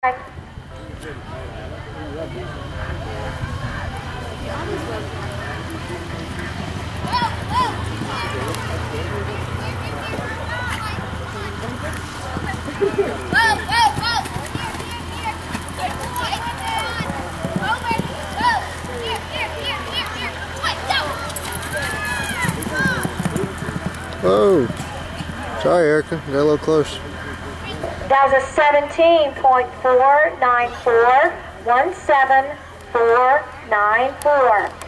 Whoa. Sorry, Erica. Got a little close. That was a 17.494, 17494.